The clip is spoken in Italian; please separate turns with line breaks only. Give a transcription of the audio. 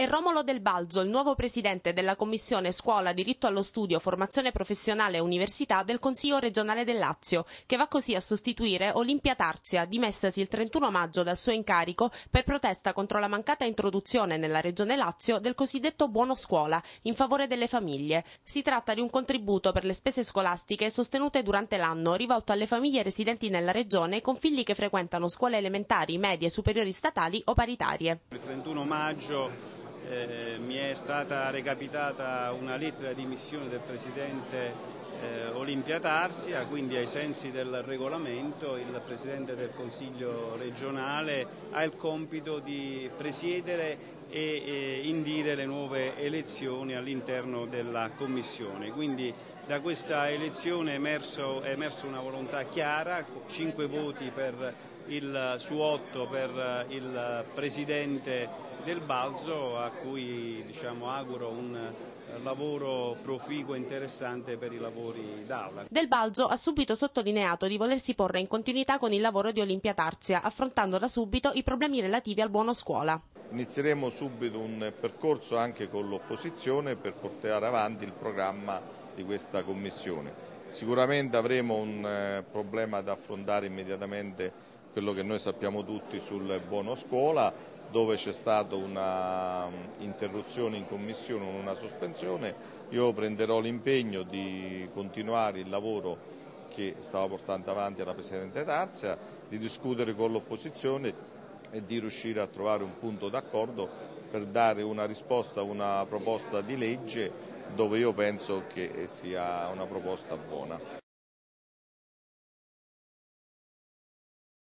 È Romolo Del Balzo, il nuovo presidente della Commissione Scuola, Diritto allo Studio, Formazione Professionale e Università del Consiglio regionale del Lazio, che va così a sostituire Olimpia Tarzia, dimessasi il 31 maggio dal suo incarico per protesta contro la mancata introduzione nella regione Lazio del cosiddetto buono scuola in favore delle famiglie. Si tratta di un contributo per le spese scolastiche sostenute durante l'anno, rivolto alle famiglie residenti nella regione con figli che frequentano scuole elementari, medie, superiori statali o paritarie.
Il 31 maggio mi è stata recapitata una lettera di dimissione del presidente Olimpia Tarzia, quindi ai sensi del regolamento il presidente del Consiglio regionale ha il compito di presiedere e indire le nuove elezioni all'interno della Commissione. Quindi da questa elezione è emersa una volontà chiara, 5 voti su 8 per il presidente Del Balzo, a cui auguro un lavoro proficuo e interessante per i lavori d'aula.
Del Balzo ha subito sottolineato di volersi porre in continuità con il lavoro di Olimpia Tarzia, affrontando da subito i problemi relativi al buono scuola.
Inizieremo subito un percorso anche con l'opposizione per portare avanti il programma di questa commissione. Sicuramente avremo un problema da affrontare immediatamente, quello che noi sappiamo tutti sul buono scuola, dove c'è stata una interruzione in commissione, una sospensione. Io prenderò l'impegno di continuare il lavoro che stava portando avanti la Presidente Tarzia, di discutere con l'opposizione e di riuscire a trovare un punto d'accordo per dare una risposta a una proposta di legge dove io penso che sia una proposta buona.